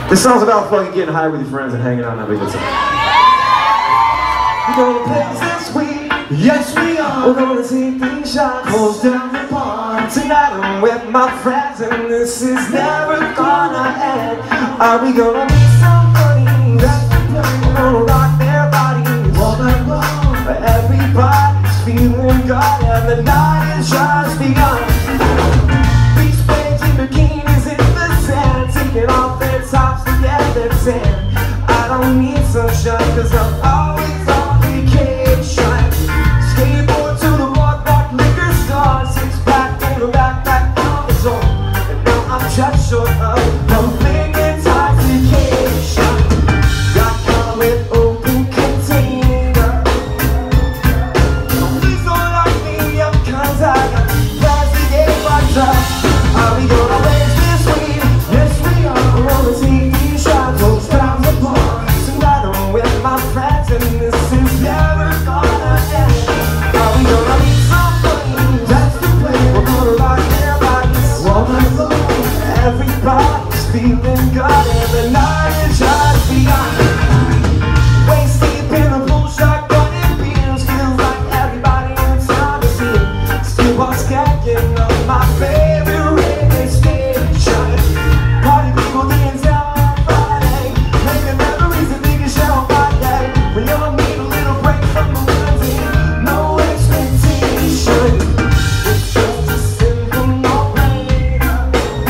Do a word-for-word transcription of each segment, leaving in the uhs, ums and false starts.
This song's about fucking getting high with your friends and hanging out and having a good time. We're gonna play this week, yes we are. We're gonna take these shots, close down the bar. Tonight I'm with my friends and this is never gonna end. Are we gonna meet somebody that's gonna rock their bodies all night long? Everybody's feeling good and the night is just begun. Beach waves in bikinis in the sand, taking off their tops to get their tan. I don't need sunshine cause I'm always on vacation. Skateboard to the boardwalk, liquor store, six pack in the backpack on the door. And now I'm just short of dumpling intoxication. Got come with open container. Please don't lock me up cause I got plastic and butter. Are we gonna raise this weed? Yes we are. We're gonna take these shots, close down the bar. Tonight I'm with my friends and this is never gonna end. Are we gonna meet somebody? That's the plan. We're gonna rock their bodies all night long. Everybody's feeling good and the night is just begun. Waist deep in the pool, shotgunning beers. Feels like everybody in town is here. Still was skacking up my favorite radio station. Party people getting down on Friday, making memories and making shout by day. We all need a little break from the routine, no expectation. It's just a simple no-brainer.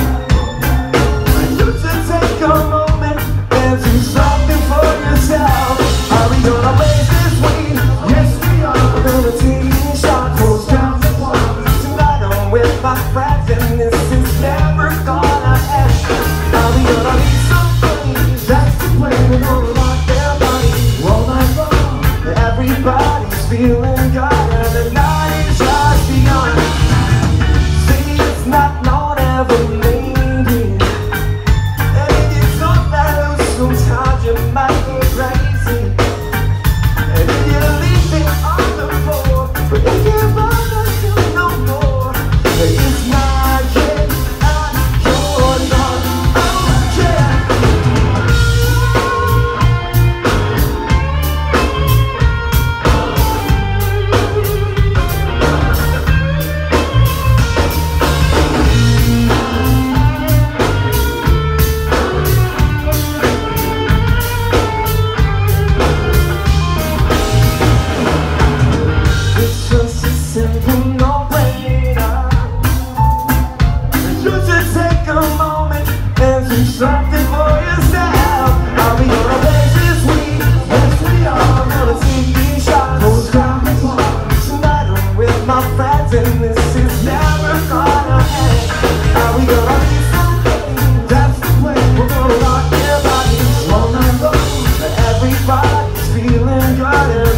You should take a moment and do something for yourself. Are we gonna raise this weed? Yes we are. We're gonna take these shots, close down the bar. Tonight I'm with my friends and this is never gonna end. Are we gonna meet somebody? That's the plan. We're gonna rock their bodies all night long. Everybody's feeling good and the night is just begun. See, it's not known ever maybe. And it gets so bad, sometimes you might go crazy. And if you leave me on the floor, but if you bother you no more, it's not yet out of your door. Oh yeah. It's just a simple no-brainer. You should take a moment and do something for yourself. Are we gonna raise this weed? Yes we are. Gonna take these shots, close down the bar. Tonight I'm with my friends and this is never gonna end. Are we gonna meet somebody? That's the plan. We're gonna rock their bodies all night long. Everybody's feeling good.